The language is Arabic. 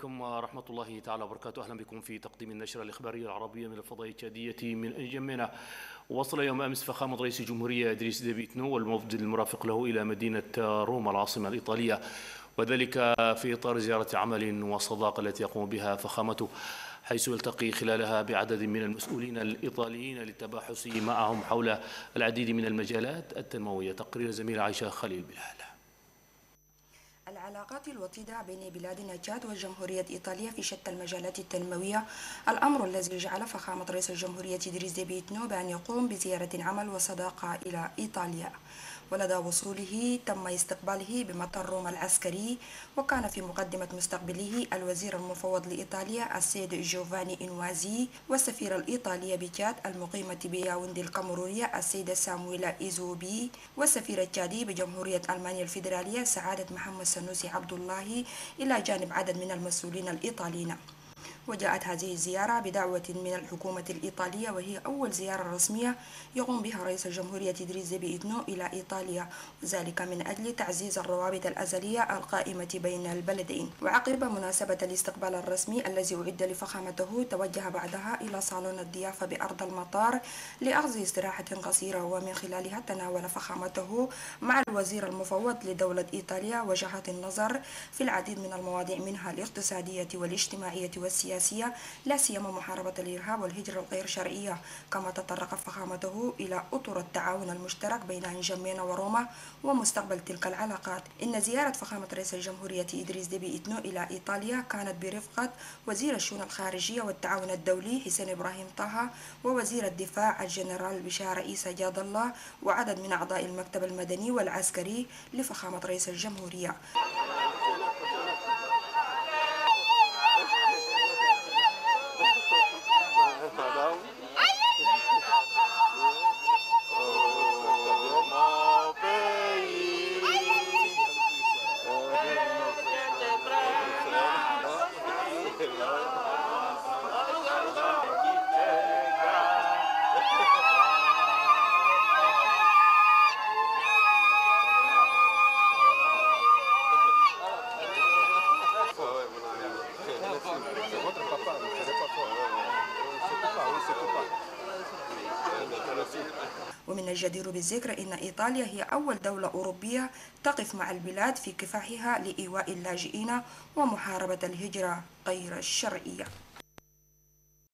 عليكم ورحمة الله تعالى وبركاته. أهلا بكم في تقديم النشرة الإخبارية العربية من الفضاء التشادية من جمينة. وصل يوم أمس فخامة رئيس الجمهورية إدريس ديبي إتنو والوفد المرافق له إلى مدينة روما العاصمة الإيطالية، وذلك في إطار زيارة عمل وصداقة التي يقوم بها فخامته، حيث يلتقي خلالها بعدد من المسؤولين الإيطاليين للتباحث معهم حول العديد من المجالات التنموية. تقرير زميلة عائشة خليل بلال. العلاقات الوطيدة بين بلادنا تشاد وجمهورية إيطاليا في شتى المجالات التنموية، الأمر الذي جعل فخامة رئيس الجمهورية إدريس ديبي إتنو بأن يقوم بزيارة عمل وصداقة إلى إيطاليا. ولدى وصوله تم استقباله بمطار روما العسكري، وكان في مقدمة مستقبله الوزير المفوض لإيطاليا السيد جوفاني إنوازي، والسفيرة الإيطالية بتشاد المقيمة بياوندي الكاميرونية السيدة سامويلا إيزوبي، والسفير التشادي بجمهورية ألمانيا الفيدرالية سعادة محمد سنوسي عبد الله، إلى جانب عدد من المسؤولين الإيطاليين. وجاءت هذه الزيارة بدعوة من الحكومة الإيطالية، وهي أول زيارة رسمية يقوم بها رئيس الجمهورية إدريس ديبي إتنو إلى إيطاليا، وذلك من أجل تعزيز الروابط الأزلية القائمة بين البلدين. وعقب مناسبة الاستقبال الرسمي الذي أعد لفخامته، توجه بعدها إلى صالون الضيافة بأرض المطار لأخذ استراحة قصيرة، ومن خلالها تناول فخامته مع الوزير المفوض لدولة إيطاليا وجهات النظر في العديد من المواضيع، منها الاقتصادية والاجتماعية والسياسية، لا سيما محاربة الإرهاب والهجرة الغير شرعية. كما تطرق فخامته إلى أطر التعاون المشترك بين جمينة وروما ومستقبل تلك العلاقات. إن زيارة فخامة رئيس الجمهورية إدريس ديبي إتنو إلى إيطاليا كانت برفقة وزير الشؤون الخارجية والتعاون الدولي حسين إبراهيم طه، ووزير الدفاع الجنرال بشار عيسى جاد الله، وعدد من أعضاء المكتب المدني والعسكري لفخامة رئيس الجمهورية. ومن الجدير بالذكر أن إيطاليا هي أول دولة أوروبية تقف مع البلاد في كفاحها لإيواء اللاجئين ومحاربة الهجرة غير الشرعية.